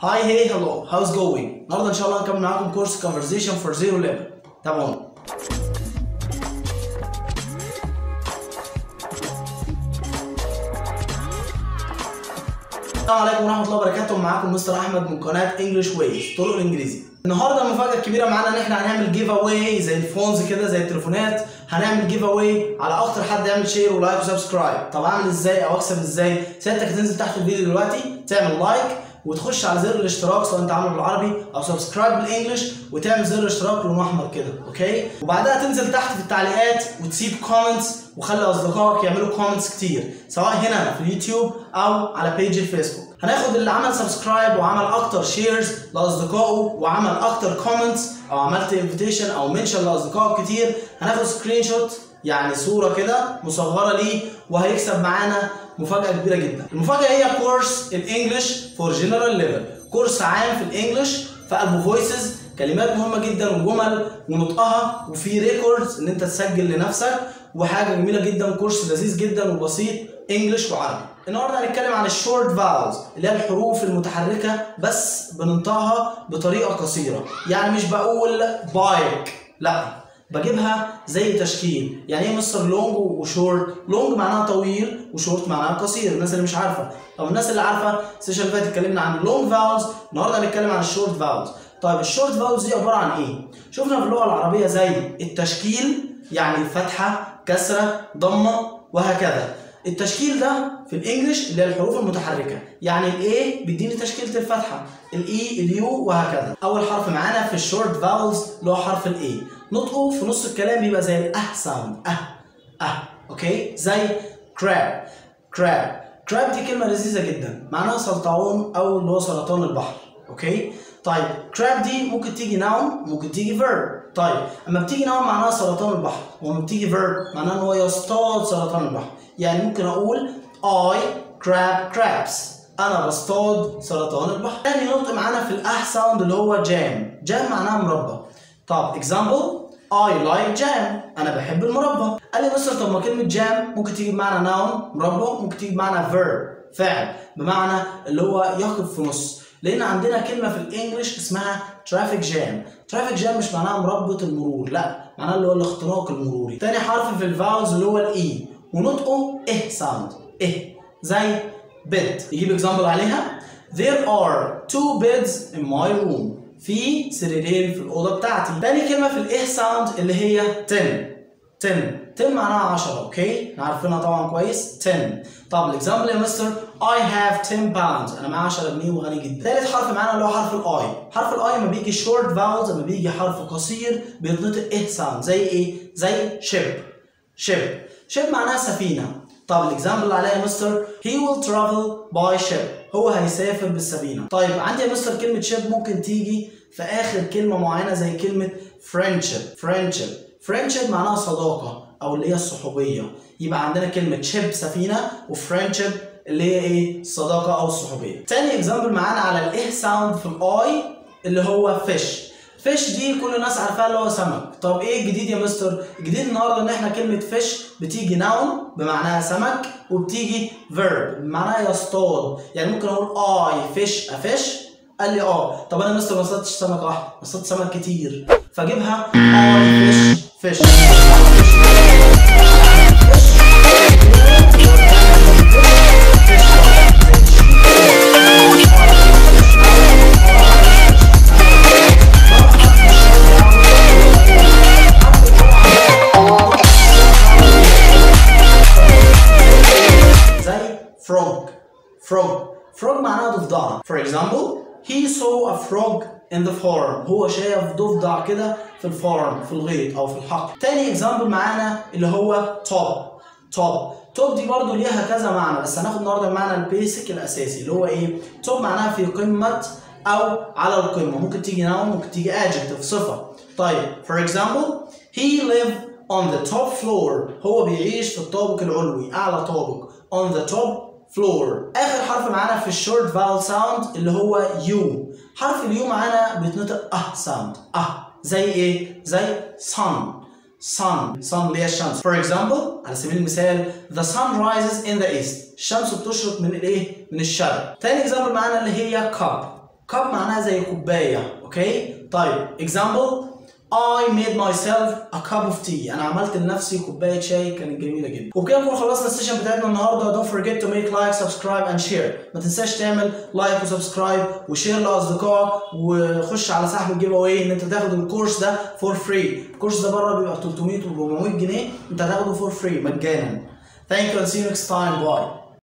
Hi, hey, hello, how's going؟ النهارده ان شاء الله هنكمل معاكم كورس conversation for zero level. تابعونا. السلام عليكم ورحمة الله وبركاته، معاكم مستر أحمد من قناة English Ways طرق الإنجليزي. النهارده المفاجأة الكبيرة معانا إن إحنا هنعمل جيف أواي زي الفونز كده زي التليفونات، هنعمل جيف أواي على أكتر حد يعمل شير ولايك وسبسكرايب. طب أعمل إزاي أو أكسب إزاي؟ سيادتك هتنزل تحت الفيديو دلوقتي تعمل لايك وتخش على زر الاشتراك سواء انت عامله بالعربي او سبسكرايب بالانجلش وتعمل زر الاشتراك لونه احمر كده، اوكي؟ وبعدها تنزل تحت في التعليقات وتسيب كومنتس وخلي اصدقائك يعملوا كومنتس كتير سواء هنا في اليوتيوب او على بيج الفيسبوك. هناخد اللي عمل سبسكرايب وعمل اكتر شيرز لاصدقائه وعمل اكتر كومنتس او عملت انفيتيشن او منشن لاصدقائك كتير، هناخد سكرين شوت يعني صوره كده مصغره ليه وهيكسب معانا مفاجأة كبيرة جدا. المفاجأة هي كورس الانجليش فور جنرال ليفل، كورس عام في الانجليش في قلبه فويسز، كلمات مهمة جدا وجمل ونطقها وفي ريكوردز ان انت تسجل لنفسك وحاجة جميلة جدا، كورس لذيذ جدا وبسيط انجليش وعربي. النهارده هنتكلم عن الشورت فاولز اللي هي الحروف المتحركة بس بننطقها بطريقة قصيرة، يعني مش بقول بايك، لا بجيبها زي تشكيل. يعني ايه مستر لونج وشورت؟ لونج معناها طويل وشورت معناها قصير، الناس اللي مش عارفه. طب الناس اللي عارفه السيشن اللي فاتت اتكلمنا عن اللونج فاولز، النهارده هنتكلم عن الشورت فاولز. طيب الشورت فاولز دي عباره عن ايه؟ شفنا في اللغه العربيه زي التشكيل يعني فتحه كسره ضمه وهكذا. التشكيل ده في الانجليش اللي هي الحروف المتحركه، يعني الاي بيديني تشكيله الفتحه، الاي اليو وهكذا. اول حرف معانا في الشورت فاولز اللي هو حرف الاي، نطقه في نص الكلام بيبقى زي الاه ساوند، اوكي؟ زي كراب. كراب دي كلمه لذيذه جدا معناها سلطعون او اللي هو سرطان البحر، اوكي؟ طيب كراب دي ممكن تيجي ناون ممكن تيجي فيرب. طيب اما بتيجي ناون معناها سرطان البحر، واما بتيجي فيرب معناها ان هو يصطاد سرطان البحر. يعني ممكن اقول I grab crabs، انا بصطاد سرطان البحر. تاني نطق معانا في الاه ساوند اللي هو جام معناها مربى. طب example I like jam، انا بحب المربى. قال لي مستر طب ما كلمه جام ممكن تيجي بمعنى ناون مربى، ممكن تيجي بمعنى verb فعل بمعنى اللي هو يقف في نص، لان عندنا كلمه في الانجليش اسمها ترافيك جام. ترافيك جام مش معناها مربط المرور، لا معناها اللي هو الاختراق المروري. تاني حرف في الفاولز اللي هو الاي ونطقه ساوند زي bed. يجيب example عليها there are 2 beds in my room، في سريرين في الأوضة بتاعتي. تاني كلمة في ساوند اللي هي 10 معناها 10، اوكي؟ عارفينها طبعا كويس 10. طب الاكزامبل يا مستر I have 10 pounds، انا معايا 10 جنيه وغني جدا. تالت حرف معانا اللي هو حرف الاي. حرف الاي لما بيجي شورت فاولز لما بيجي حرف قصير بيتنطق ساوند زي ايه؟ زي شيب معناها سفينة. طب الاكزامبل اللي عليها يا مستر he will travel by ship، هو هيسافر بالسفينة. طيب عندي يا مستر كلمة شيب ممكن تيجي في آخر كلمة معينة زي كلمة friendship معناها صداقة أو اللي هي الصحوبية، يبقى عندنا كلمة شيب سفينة وفريندشيب اللي هي إيه؟ الصداقة أو الصحوبية. تاني اكزامبل معانا على الإيه ساوند في الآي اللي هو فيش دي كل الناس عارفاها اللي هو سمك. طب ايه الجديد يا مستر؟ الجديد النهارده ان احنا كلمه فيش بتيجي ناون بمعناها سمك وبتيجي فيرب بمعناها يصطاد. يعني ممكن اقول اي فيش افيش، قال لي طب انا مستر ما اصطادتش سمكه واحده، اصطادت سمك كتير، فاجيبها اي فيش. frog معناها ضفدعة. For example he saw a frog in the farm، هو شاف ضفدع كده في الفارم في الغيط او في الحقل. تاني example معانا اللي هو top دي برضو ليها كذا معنى، بس هناخد النهارده المعنى البيسك الاساسي اللي هو ايه؟ top معناها في قمة او على القمة، ممكن تيجي noun ممكن تيجي adjective صفة. طيب for example he lived on the top floor، هو بيعيش في الطابق العلوي اعلى طابق on the top floor. اخر حرف معانا في الشورت فاول ساوند اللي هو يو. حرف اليو معانا بيتنطق ساوند زي ايه؟ زي sun اللي هي الشمس. For example على سبيل المثال the sun rises in the east، الشمس بتشرق من الايه؟ من الشرق. تاني example معانا اللي هي cup cup معناها زي كوبايه. اوكي طيب example I made myself a cup of tea. انا عملت لنفسي كوبايه شاي كانت جميله جدا. وبكده نكون خلصنا السيشن بتاعتنا النهارده. Don't forget to make like, subscribe and share. ما تنساش تعمل لايك وسبسكرايب وشير لاصدقائك، وخش على سحب الجيف اواي ان انت تاخد الكورس ده فور فري. الكورس ده بره بيبقى 300 و 400 جنيه، انت هتاخده فور فري مجانا. Thank you and see you next time. Bye.